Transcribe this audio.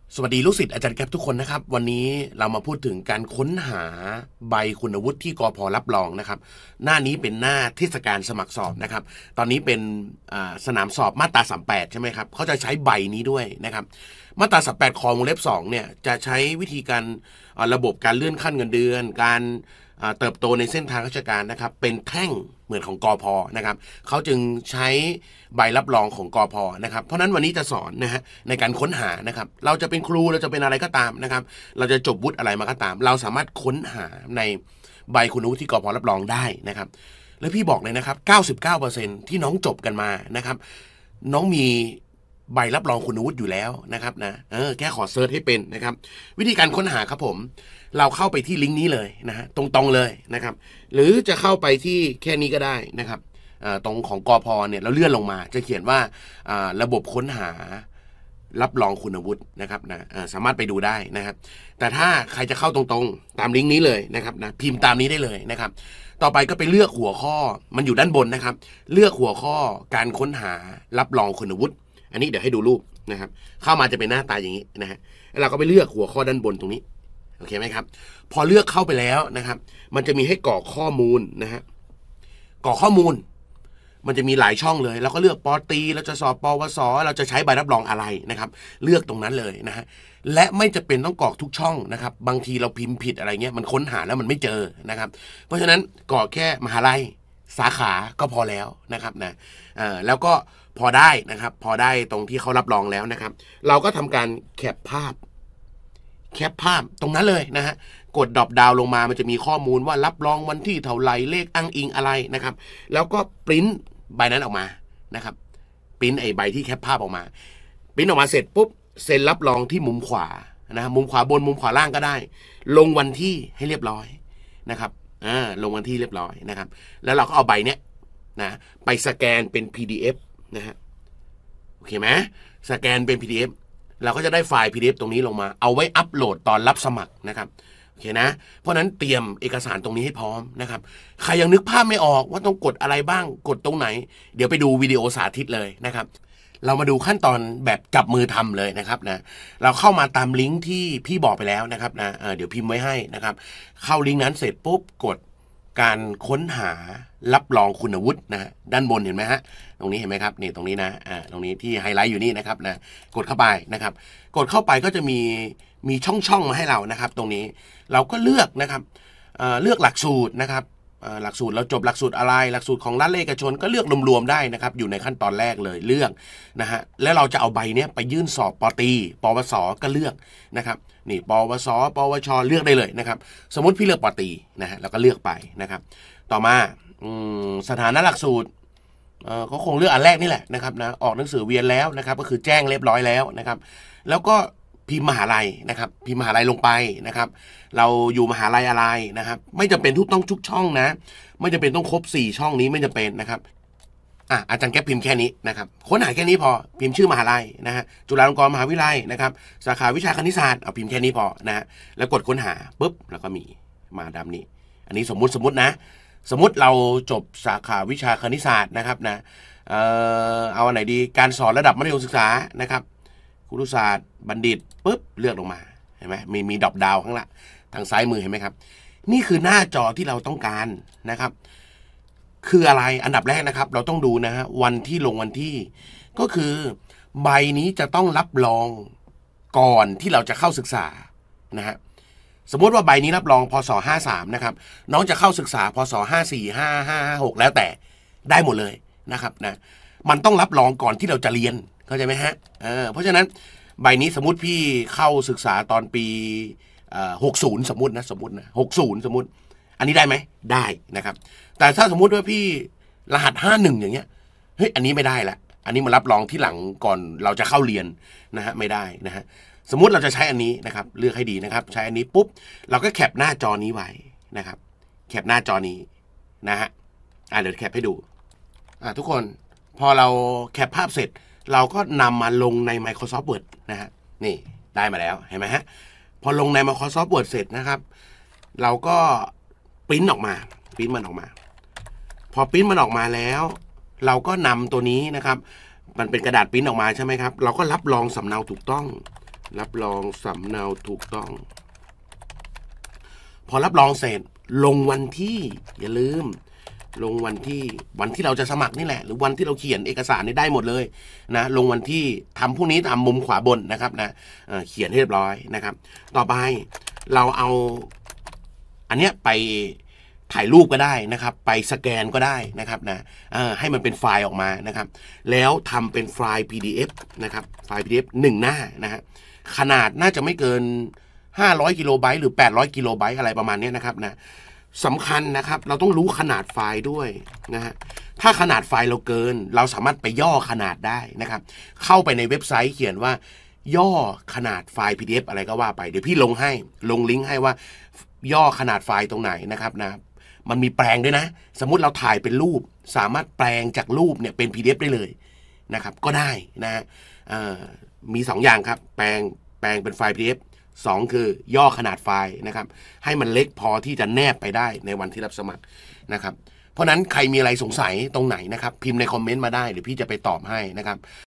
สวัสดีลูกศิษย์อาจารย์แก๊ปทุกคนนะครับวันนี้เรามาพูดถึงการค้นหาใบคุณวุฒิที่กพ.รับรองนะครับหน้านี้เป็นหน้าเทศกาลสมัครสอบนะครับตอนนี้เป็นสนามสอบมาตรา38ใช่ไหมครับเขาจะใช้ใบนี้ด้วยนะครับมาตรา38 คอวงเล็บ2เนี่ยจะใช้วิธีการระบบการเลื่อนขั้นเงินเดือนการเติบโตในเส้นทางราชการนะครับเป็นแท่งเหมือนของกพ.นะครับเขาจึงใช้ใบรับรองของกพ.นะครับเพราะนั้นวันนี้จะสอนนะฮะในการค้นหานะครับเราจะเป็นครูเราจะเป็นอะไรก็ตามนะครับเราจะจบวุฒิอะไรมาก็ตามเราสามารถค้นหาในใบคุณวุฒิที่กพ.รับรองได้นะครับและพี่บอกเลยนะครับ 99% ที่น้องจบกันมานะครับน้องมีใบรับรองคุณวุฒิอยู่แล้วนะครับนะแค่ขอเซิร์ชให้เป็นนะครับวิธีการค้นหาครับผมเราเข้าไปที่ลิงก์นี้เลยนะฮะตรงๆเลยนะครับหรือจะเข้าไปที่แค่นี้ก็ได้นะครับตรงของกพ.เนี่ยเราเลื่อนลงมาจะเขียนว่าระบบค้นหารับรองคุณวุฒินะครับนะสามารถไปดูได้นะครับแต่ถ้าใครจะเข้าตรงๆตามลิงก์นี้เลยนะครับนะพิมพ์ตามนี้ได้เลยนะครับต่อไปก็ไปเลือกหัวข้อมันอยู่ด้านบนนะครับเลือกหัวข้อการค้นหารับรองคุณวุฒิอันนี้เดี๋ยวให้ดูรูปนะครับเข้ามาจะเป็นหน้าตาอย่างนี้นะฮะเราก็ไปเลือกหัวข้อด้านบนตรงนี้โอเคไหมครับพอเลือกเข้าไปแล้วนะครับมันจะมีให้กรอกข้อมูลนะฮะกรอกข้อมูลมันจะมีหลายช่องเลยเราก็เลือกปตรีเราจะสอบปวสเราจะใช้ใบรับรองอะไรนะครับเลือกตรงนั้นเลยนะฮะและไม่จะเป็นต้องกรอกทุกช่องนะครับบางทีเราพิมพ์ผิดอะไรเงี้ยมันค้นหาแล้วมันไม่เจอนะครับเพราะฉะนั้นกรอกแค่มหาลัยสาขาก็พอแล้วนะครับนะแล้วก็พอได้นะครับพอได้ตรงที่เขารับรองแล้วนะครับเราก็ทำการแคปภาพตรงนั้นเลยนะฮะกดดรอปดาวลงมามันจะมีข้อมูลว่ารับรองวันที่เท่าไรเลขอ้างอิงอะไรนะครับแล้วก็ปริ้นใบนั้นออกมานะครับปริ้นไอ้ใบที่แคปภาพออกมาปริ้นออกมาเสร็จปุ๊บเซ็นรับรองที่มุมขวานะมุมขวาบนมุมขวาล่างก็ได้ลงวันที่ให้เรียบร้อยนะครับลงวันที่เรียบร้อยนะครับแล้วเราก็เอาใบเนี้ยนะไปสแกนเป็น PDF นะฮะโอเคไหมสแกนเป็น PDFเราก็จะได้ไฟล์ PDF ตรงนี้ลงมาเอาไว้อัปโหลดตอนรับสมัครนะครับโอเคนะเพราะนั้นเตรียมเอกสารตรงนี้ให้พร้อมนะครับใครยังนึกภาพไม่ออกว่าต้องกดอะไรบ้างกดตรงไหนเดี๋ยวไปดูวิดีโอสาธิตเลยนะครับเรามาดูขั้นตอนแบบจับมือทำเลยนะครับนะเราเข้ามาตามลิงก์ที่พี่บอกไปแล้วนะครับนะเดี๋ยวพิมพ์ไว้ให้นะครับเข้าลิงก์นั้นเสร็จปุ๊บกดการค้นหารับรองคุณวุฒินะด้านบนเห็นไหมฮะตรงนี้เห็นไหมครับนี่ตรงนี้นะตรงนี้ที่ไฮไลท์อยู่นี่นะครับนะกดเข้าไปนะครับกดเข้าไปก็จะมีช่องมาให้เรานะครับตรงนี้เราก็เลือกนะครับเลือกหลักสูตรนะครับหลักสูตรเราจบหลักสูตรอะไรหลักสูตรของรัฐเอกชนก็เลือกรวมๆได้นะครับอยู่ในขั้นตอนแรกเลยเลือกนะฮะแล้วเราจะเอาใบนี้ไปยื่นสอบปตรีปวสก็เลือกนะครับนี่ปวสปวชเลือกได้เลยนะครับสมมติพี่เลือกปตรีนะฮะแล้วก็เลือกไปนะครับต่อมาสถานะหลักสูตรก็คงเลือกอันแรกนี่แหละนะครับนะออกหนังสือเวียนแล้วนะครับก็คือแจ้งเรียบร้อยแล้วนะครับแล้วก็พิมพ์มหาลัยนะครับพิมพ์มหาลัยลงไปนะครับเราอยู่มหาลัยอะไรนะครับไม่จำเป็นต้องทุกช่องนะไม่จำเป็นต้องครบ4ช่องนี้ไม่จำเป็นนะครับอาจารย์แก๊ปพิมพ์แค่นี้นะครับค้นหาแค่นี้พอพิมพ์ชื่อมหาลัยนะฮะจุฬาลงกรณ์มหาวิทยาลัยนะครับสาขาวิชาคณิตศาสตร์เอาพิมพ์แค่นี้พอนะฮะแล้วกดค้นหาปุ๊บแล้วก็มีมาดำนี้อันนี้สมมุตินะสมมุติเราจบสาขาวิชาคณิตศาสตร์นะครับนะเอาอันไหนดีการสอนระดับมัธยมศึกษานะครับครุศาสตร์บัณฑิตปุ๊บเลือกลงมาเห็นไหมมีดรอปดาวข้างล่างทางซ้ายมือเห็นไหมครับนี่คือหน้าจอที่เราต้องการนะครับคืออะไรอันดับแรกนะครับเราต้องดูนะฮะวันที่ลงวันที่ก็คือใบนี้จะต้องรับรองก่อนที่เราจะเข้าศึกษานะฮะสมมติว่าใบนี้รับรองพศ53นะครับน้องจะเข้าศึกษาพศ54 55 56แล้วแต่ได้หมดเลยนะครับนะมันต้องรับรองก่อนที่เราจะเรียนเข้าใจไหมฮะเพราะฉะนั้นใบนี้สมมติพี่เข้าศึกษาตอนปี60สมมตินะ60สมมติอันนี้ได้ไหมได้นะครับแต่ถ้าสมมุติว่าพี่รหัส51อย่างเงี้ยเฮ้ยอันนี้ไม่ได้ละอันนี้มารับรองที่หลังก่อนเราจะเข้าเรียนนะฮะไม่ได้นะฮะสมมุติเราจะใช้อันนี้นะครับเลือกให้ดีนะครับใช้อันนี้ปุ๊บเราก็แคปหน้าจอนี้ไว้นะครับแคปหน้าจอนี้นะฮะเดี๋ยวแคปให้ดูทุกคนพอเราแคปภาพเสร็จเราก็นำมาลงใน Microsoft Word นะฮะนี่ได้มาแล้วเห็นไหมฮะพอลงใน Microsoft Word เสร็จนะครับเราก็ปริ้นออกมาปริ้นมันออกมาพอปริ้นมันออกมาแล้วเราก็นำตัวนี้นะครับมันเป็นกระดาษปริ้นออกมาใช่ไหมครับเราก็รับรองสำเนาถูกต้องรับรองสำเนาถูกต้องพอรับรองเสร็จลงวันที่อย่าลืมลงวันที่เราจะสมัครนี่แหละหรือวันที่เราเขียนเอกสารนี่ได้หมดเลยนะลงวันที่ทำพวกนี้ตามมุมขวาบนนะครับนะเขียนให้เรียบร้อยนะครับต่อไปเราเอาอันเนี้ยไปถ่ายรูปก็ได้นะครับไปสแกนก็ได้นะครับนะให้มันเป็นไฟล์ออกมานะครับแล้วทำเป็นไฟล์ PDF นะครับไฟล์ PDF 1 หน้านะฮะขนาดน่าจะไม่เกิน500 กิโลไบต์หรือ800 กิโลไบต์อะไรประมาณนี้นะครับนะสำคัญนะครับเราต้องรู้ขนาดไฟล์ด้วยนะฮะถ้าขนาดไฟล์เราเกินเราสามารถไปย่อขนาดได้นะครับเข้าไปในเว็บไซต์เขียนว่าย่อขนาดไฟล์ PDF อะไรก็ว่าไปเดี๋ยวพี่ลงลิงก์ให้ว่าย่อขนาดไฟล์ตรงไหนนะครับนะมันมีแปลงด้วยนะสมมุติเราถ่ายเป็นรูปสามารถแปลงจากรูปเนี่ยเป็น PDF ได้เลยนะครับก็ได้นะฮะมี2 อย่างครับแปลงเป็นไฟล์ PDF 2คือย่อขนาดไฟล์นะครับให้มันเล็กพอที่จะแนบไปได้ในวันที่รับสมัครนะครับเพราะนั้นใครมีอะไรสงสัยตรงไหนนะครับพิมพ์ในคอมเมนต์มาได้เดี๋ยวพี่จะไปตอบให้นะครับ